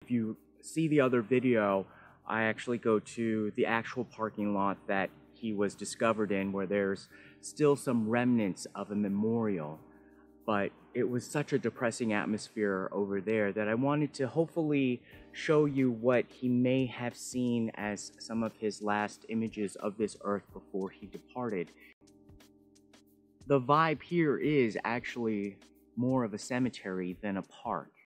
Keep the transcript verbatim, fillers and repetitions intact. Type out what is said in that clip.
if you see the other video, I actually go to the actual parking lot that he was discovered in, where there's still some remnants of a memorial. But it was such a depressing atmosphere over there that I wanted to hopefully show you what he may have seen as some of his last images of this earth before he departed. The vibe here is actually more of a cemetery than a park.